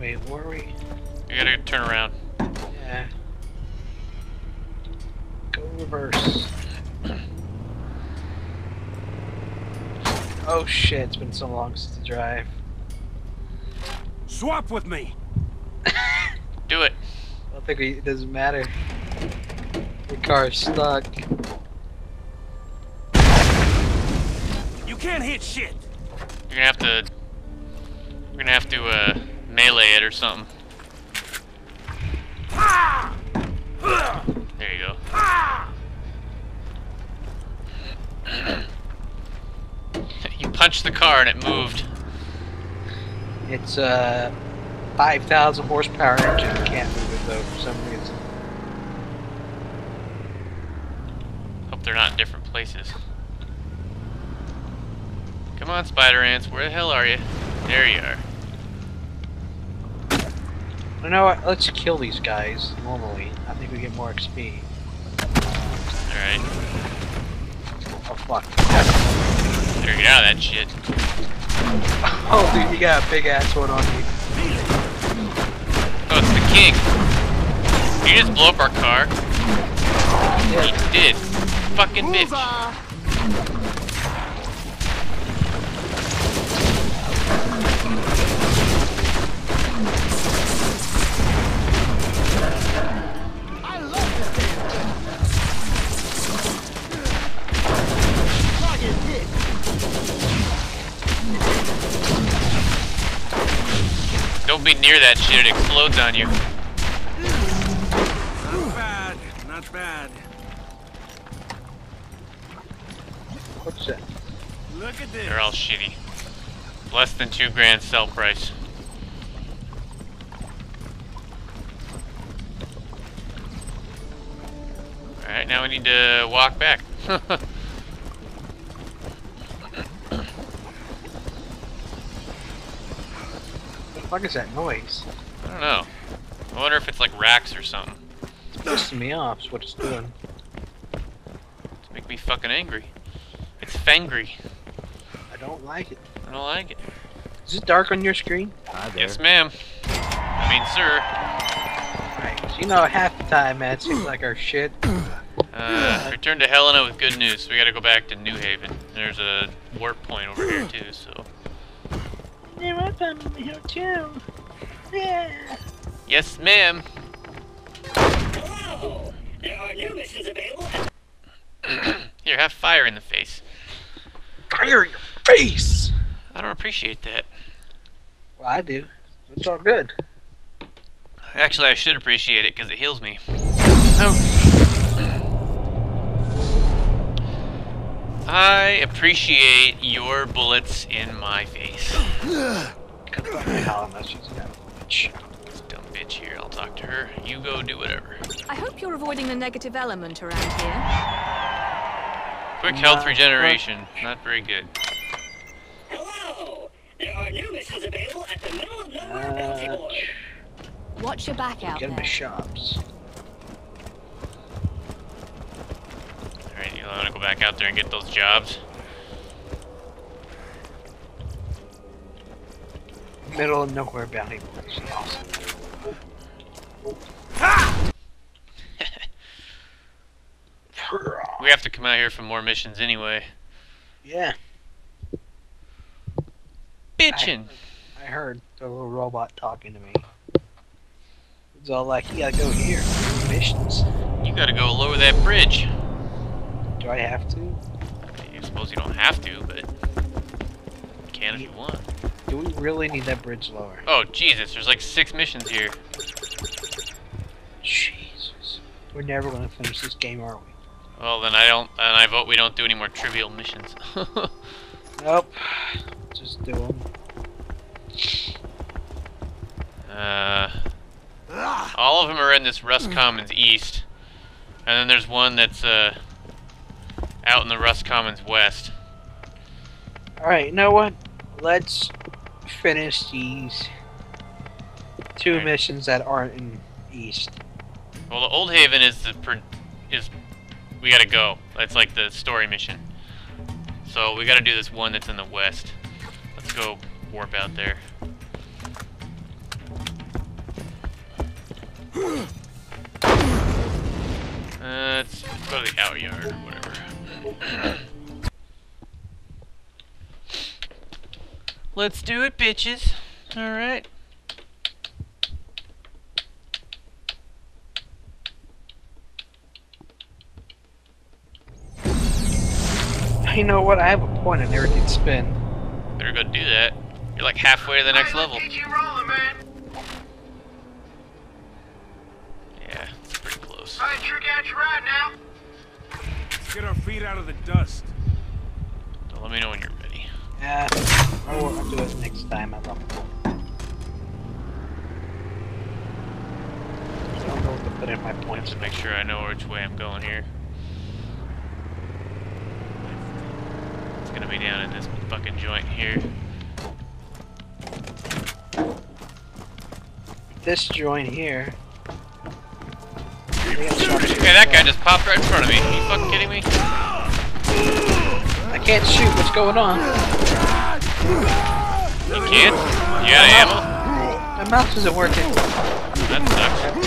Wait, where are we? You gotta turn around. Yeah. Go reverse. Oh shit, it's been so long since the drive. Swap with me. Do it. I don't think it doesn't matter. The car's stuck. You can't hit shit. You're gonna have to. We're gonna have to melee it or something. There you go. You punched the car and it moved. It's 5,000 horsepower engine. You can't move it though for some reason. Hope they're not in different places. Come on, spider ants. Where the hell are you? There you are. You know what? Let's kill these guys normally. I think we get more XP. Alright. Oh fuck. Better get out of that shit. Oh dude, you got a big ass one on you. Oh, it's the king. Did you just blow up our car? Yeah. He did. Fucking bitch. Don't be near that shit, it explodes on you. Not bad, not bad. What's that? Look at this. They're all shitty. Less than $2,000 sell price. Alright, now we need to walk back. What the fuck is that noise? I don't know. I wonder if it's like racks or something. It's pissing me off, is what it's doing. To make me fucking angry. It's fangry. I don't like it. I don't like it. Is it dark on your screen? Yes, ma'am. I mean, sir. Alright, so you know, half the time, man, it seems like our shit. Return to Helena with good news. We gotta go back to New Haven. There's a warp point over here, too, so. Yeah, my phone over here, too. Yeah. Yes, ma'am. Hello! There are new missions available. Here, have fire in the face. Fire in your face! I don't appreciate that. Well, I do. It's all good. Actually, I should appreciate it because it heals me. Oh. I appreciate your bullets in my face. Dumb bitch here. I'll talk to her. You go do whatever. I hope you're avoiding the negative element around here. Quick health regeneration. Not very good. Hello! There are new missions available at the middle of nowhere bounty board. Watch your back out Get them to there. shops. Alright, you want to go back out there and get those jobs? Middle of nowhere bounty boards. Awesome. We have to come out here for more missions anyway. Yeah. Bitchin'! I heard the little robot talking to me. It's all like, you gotta go here. Missions. You gotta go lower that bridge. Do I have to? I suppose you don't have to, but you can if you want. Do we really need that bridge lower? Oh, Jesus, there's like 6 missions here. Jesus. We're never gonna finish this game, are we? Well, then I vote we don't do any more trivial missions. Nope. Just do them. All of them are in this Rust Commons East. And then there's one that's, out in the Rust Commons West. Alright, you know what? Let's finish these 2 Alright. missions that aren't in East. Well, the Old Haven is we gotta go. That's like the story mission. So we gotta do this one that's in the West. Let's go warp out there. Let's go to the out yard or whatever. Let's do it, bitches. Alright. You know what? I have a point. I never did spin. Better go do that. You're like halfway to the next level. Yeah, it's pretty close. Let's get our feet out of the dust. So let me know when you're ready. Yeah, I'll do it next time. I don't know what to put in my points. Just make sure I know which way I'm going here. It's gonna be down in this fucking joint here. This joint here. Okay, that guy just popped right in front of me. Are you fucking kidding me? I can't shoot. What's going on? You can't? You got ammo? My mouse isn't working. That sucks.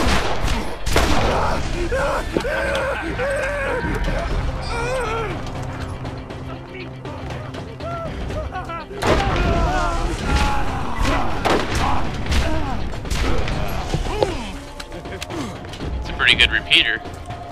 It's a pretty good repeater.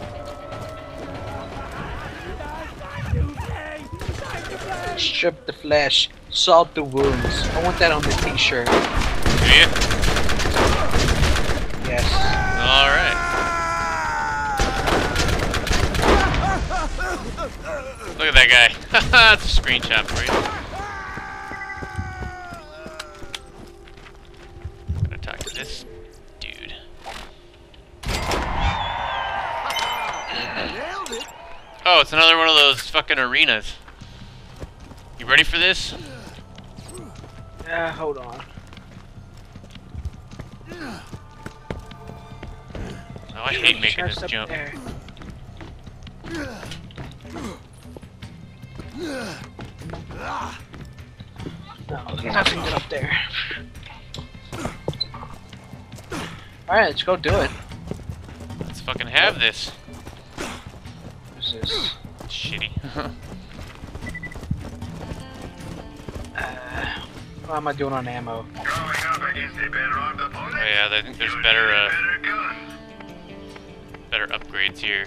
Strip the flesh, salt the wounds. I want that on the t-shirt. Do you? Yes. Alright. Look at that guy. That's a screenshot for you. I'm gonna talk to this dude. Oh, it's another one of those fucking arenas. You ready for this? Yeah, hold on. Oh, I hate making this Chest up jump. there. No, there's nothing good up there. Alright, let's go do it. Let's fucking have this. What's this? Shitty. What am I doing on ammo? Oh yeah, I think there's better upgrades here.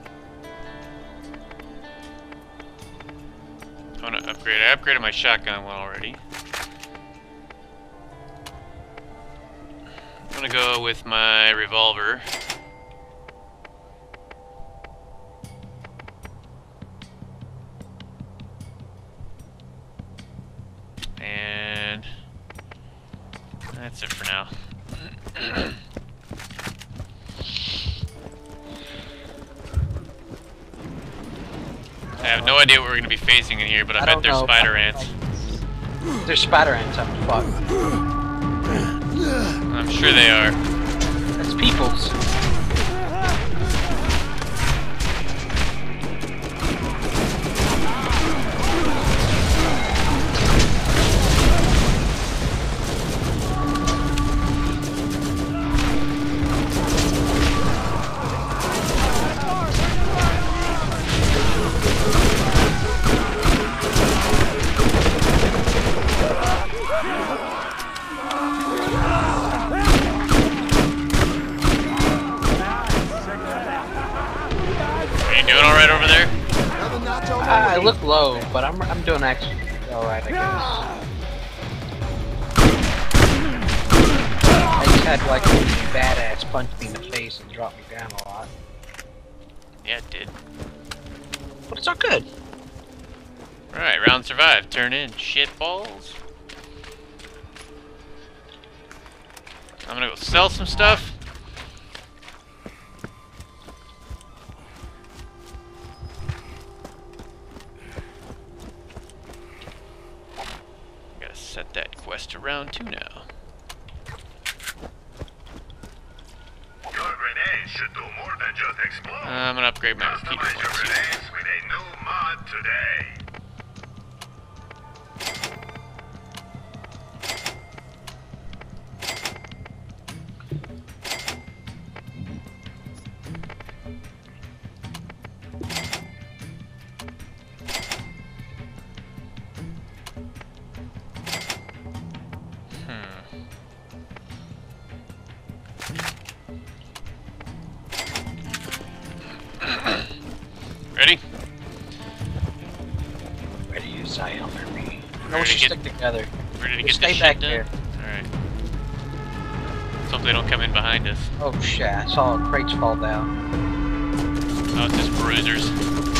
I wanna upgrade. I upgraded my shotgun one already. I'm gonna go with my revolver. And that's it for now. I have no idea what we're going to be facing in here, but I bet there's spider ants. There's spider ants, I'm fucked. I'm sure they are. That's peoples. I look low, but I'm doing actually alright, I guess. I just had like a badass punch me in the face and drop me down a lot. Yeah, it did. But it's all good. Alright, round survived. Turn in shit balls. I'm gonna go sell some stuff. Set that quest to round 2 now. Your grenades should do more than just explode. I'm gonna upgrade my repeater Customize your once here. grenades with a new mod today. Ready to use Zion for me. No, Ready we to should get- stick together. Ready to Just get this stay shit back done? there. Alright. Let's hope they don't come in behind us. Oh shit, I saw crates fall down. Oh, it's just bruisers.